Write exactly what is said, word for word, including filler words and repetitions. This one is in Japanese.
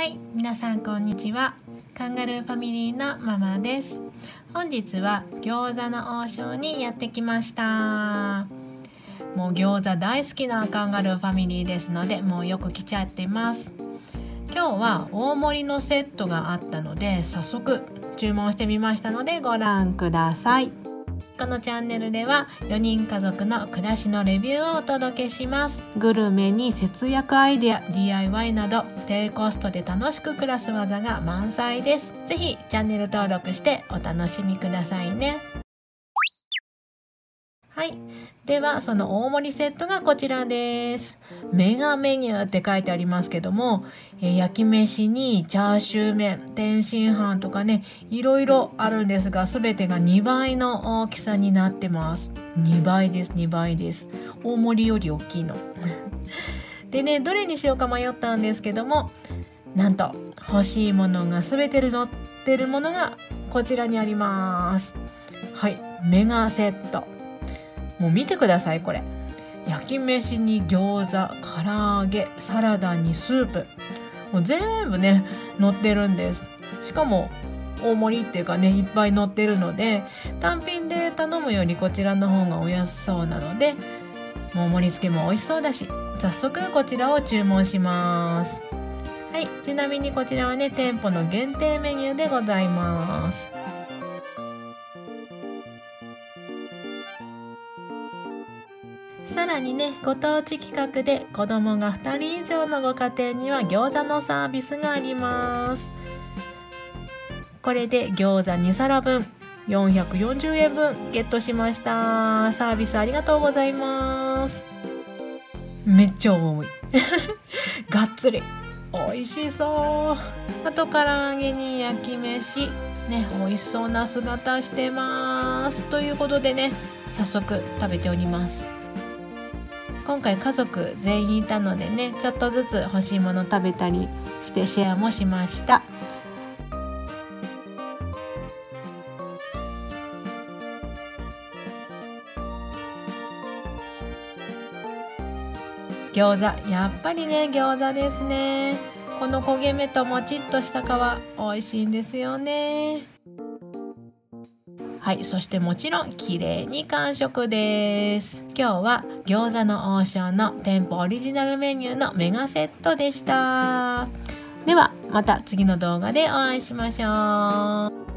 はい、皆さんこんにちは。カンガルーファミリーのママです。本日は餃子の王将にやってきました。もう餃子大好きなカンガルーファミリーですので、もうよく来ちゃってます。今日は大盛りのセットがあったので、早速注文してみましたのでご覧ください。このチャンネルではよにん家族の暮らしのレビューをお届けします。グルメに節約アイデア、ディーアイワイ など低コストで楽しく暮らす技が満載です。ぜひチャンネル登録してお楽しみくださいね。はい、ではその大盛りセットがこちらです。メガメニューって書いてありますけども、え焼き飯にチャーシュー麺、天津飯とかね、いろいろあるんですが、全てがにばいの大きさになってます。にばいです、にばいです。大盛りより大きいのでね、どれにしようか迷ったんですけども、なんと欲しいものが全て載ってるものがこちらにあります。はい、メガセット。もう見てください、これ。焼き飯に餃子、唐揚げ、サラダにスープ、もう全部ね載ってるんです。しかも大盛りっていうかね、いっぱい載ってるので、単品で頼むよりこちらの方がお安そうなので、もう盛り付けも美味しそうだし、早速こちらを注文します。はい、ちなみにこちらはね、店舗の限定メニューでございます。さらにね、ご当地企画で子供がふたり以上のご家庭には餃子のサービスがあります。これで餃子にさらぶんよんひゃくよんじゅうえんぶんゲットしました。サービスありがとうございます。めっちゃ重いがっつり美味しそう。あと唐揚げに焼き飯ね、美味しそうな姿してますということでね、早速食べております。今回家族全員いたのでね、ちょっとずつ欲しいもの食べたりしてシェアもしました。餃子、やっぱりね餃子ですね。この焦げ目ともちっとした皮、美味しいんですよね。はい、そしてもちろん綺麗に完食です。今日は餃子の王将の店舗オリジナルメニューのメガセットでした。ではまた次の動画でお会いしましょう。